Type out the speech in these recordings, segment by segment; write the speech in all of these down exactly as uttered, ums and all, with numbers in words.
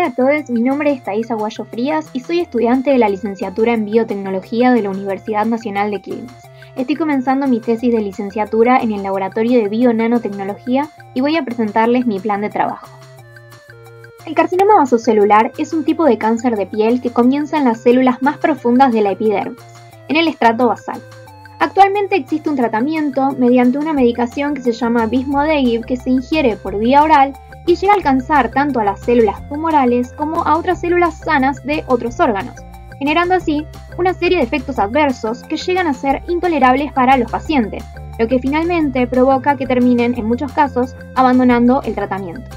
Hola a todos, mi nombre es Thais Aguayo Frías y soy estudiante de la licenciatura en Biotecnología de la Universidad Nacional de Quilmes. Estoy comenzando mi tesis de licenciatura en el Laboratorio de Bio-Nanotecnología y voy a presentarles mi plan de trabajo. El carcinoma vasocelular es un tipo de cáncer de piel que comienza en las células más profundas de la epidermis, en el estrato basal. Actualmente existe un tratamiento mediante una medicación que se llama Vismodegib que se ingiere por vía oral y llega a alcanzar tanto a las células tumorales como a otras células sanas de otros órganos, generando así una serie de efectos adversos que llegan a ser intolerables para los pacientes, lo que finalmente provoca que terminen, en muchos casos, abandonando el tratamiento.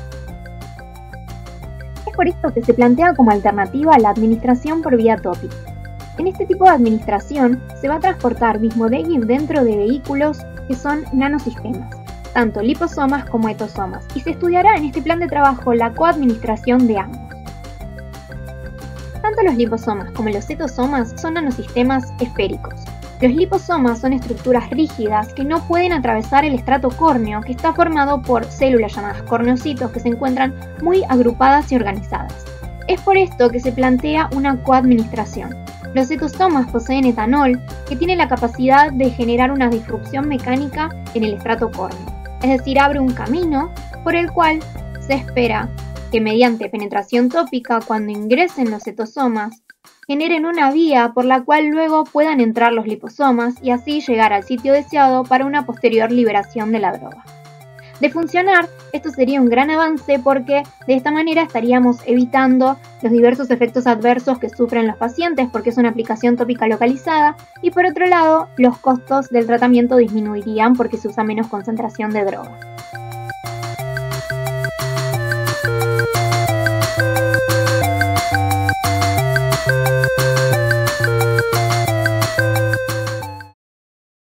Es por esto que se plantea como alternativa la administración por vía tópica. En este tipo de administración se va a transportar Vismodegib dentro de vehículos que son nanosistemas, tanto liposomas como etosomas, y se estudiará en este plan de trabajo la coadministración de ambos. Tanto los liposomas como los etosomas son nanosistemas esféricos. Los liposomas son estructuras rígidas que no pueden atravesar el estrato córneo, que está formado por células llamadas corneocitos que se encuentran muy agrupadas y organizadas. Es por esto que se plantea una coadministración. Los etosomas poseen etanol, que tiene la capacidad de generar una disrupción mecánica en el estrato córneo. Es decir, abre un camino por el cual se espera que mediante penetración tópica, cuando ingresen los etosomas, generen una vía por la cual luego puedan entrar los liposomas y así llegar al sitio deseado para una posterior liberación de la droga. De funcionar, esto sería un gran avance porque de esta manera estaríamos evitando los diversos efectos adversos que sufren los pacientes porque es una aplicación tópica localizada y por otro lado, los costos del tratamiento disminuirían porque se usa menos concentración de droga.